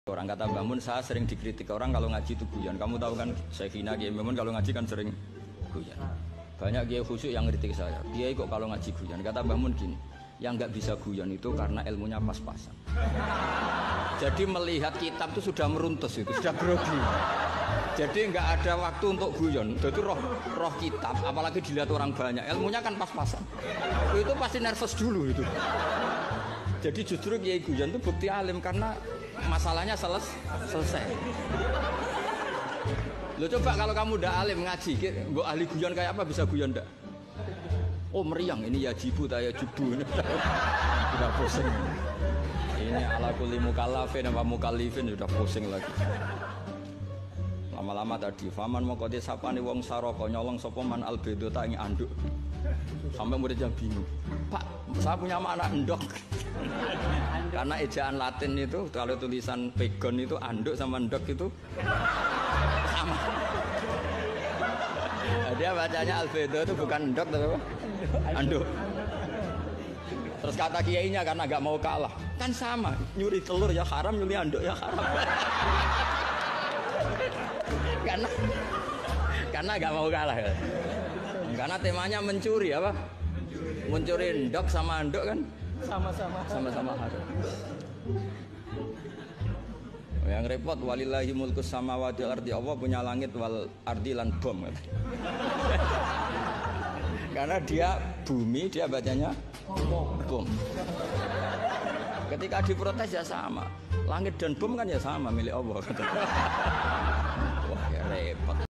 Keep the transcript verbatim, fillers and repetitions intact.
Orang kata Mbah Mun, saya sering dikritik orang kalau ngaji itu guyon. Kamu tahu kan, Syekhina Kiai Mbah Mun kalau ngaji kan sering guyon. Banyak kiai khusyuk yang kritik saya. Kiai kok kalau ngaji guyon? Kata Mbah Mun gini, yang nggak bisa guyon itu karena ilmunya pas-pasan. Jadi melihat kitab itu sudah meruntus, itu sudah grogi. Jadi nggak ada waktu untuk guyon. Jadi roh roh kitab, apalagi dilihat orang banyak, ilmunya kan pas-pasan. Itu pasti nervous dulu itu. Jadi justru kiai guyon itu bukti alim karena masalahnya seles, selesai. Lo coba kalau kamu udah alim ngaji, mbok ahli guyon kayak apa, bisa guyon ndak? Oh meriang, ini ya jibu tak ya jubu. Udah pusing. Ini ala kulli mukallafin apa mukallifin udah pusing lagi. Lama-lama tadi faman mau kote sapane wong saraka nyolong sapa man albedo tak ing anduk. Sampai muridnya bingung. Pak, saya punya anak endok. Karena ejaan Latin itu kalau tulisan pegon itu anduk sama endok itu sama. Nah, dia bacanya albedo itu bukan endok tapi apa? Anduk. Terus kata kiainya karena gak mau kalah, kan sama, nyuri telur ya haram, nyuri anduk ya haram. karena karena gak mau kalah ya. Karena temanya mencuri apa? Mencuri endok sama anduk kan? Sama-sama sama-sama haram. Yang repot walillahi mulkus samawati wal ardi, Allah punya langit wal ardi lan bom. Karena dia bumi, dia bacanya bom. Ketika diprotes ya sama, langit dan bom kan ya sama milik Allah.